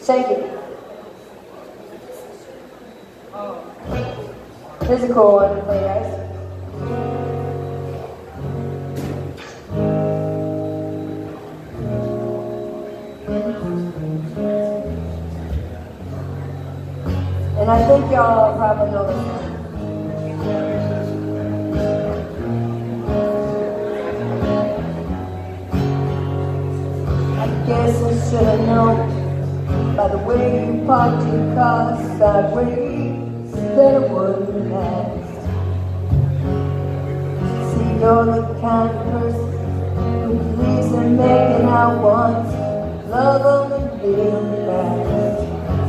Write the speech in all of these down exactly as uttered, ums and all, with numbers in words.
Shaky. Here's a cool one to play, guys. And I think y'all probably know this one. I guess I should have known by the way you parked your car sideways that it wouldn't last. See, you're the kind of person who believes in making out once, love only being last.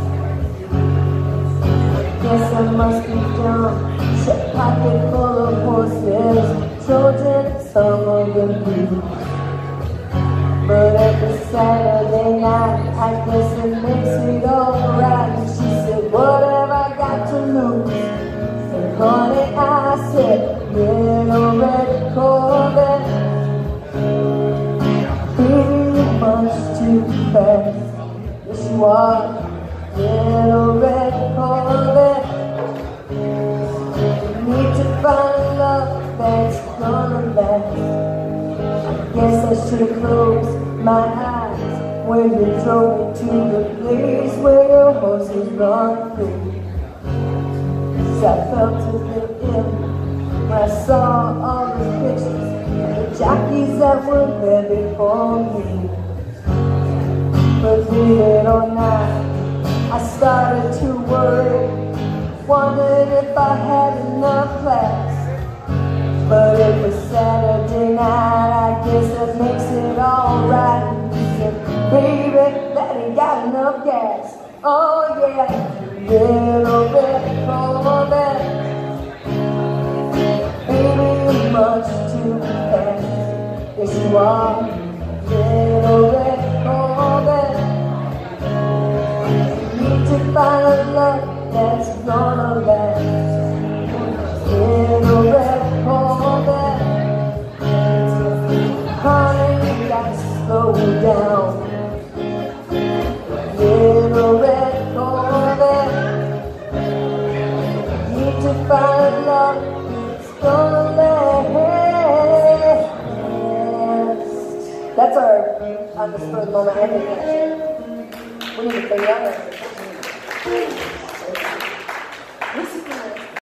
Guess I must be dumb, shut pocket full of horses, Trojan, some of them do. But every Saturday night, I guess it makes it alright. And she said, what have I got to lose? And honey, I said, Little Red Corvette. Baby, you're much too fast. Yes, you are. Little Red Corvette. You need to find a love that's gonna last. Guess I should have closed my eyes when you drove me to the place where your horses run through. 'Cause I felt a bit ill when I saw all the pictures of the jockeys that were there before me. But believe it or not, I started to worry, wondered if I had enough class. But it was Saturday night, I guess that makes it alright. He said, baby, that ain't got enough gas. Oh yeah, Little Red Corvette. Baby, you're much too fast. Yes, you are. Little Red Corvette. You need to find a love that's gonna last. Little Red Corvette. Honey, you gotta slow down. Little Red Corvette. Need to find a love that's gonna last. That's our on the spur of the moment ending. We need to play the other.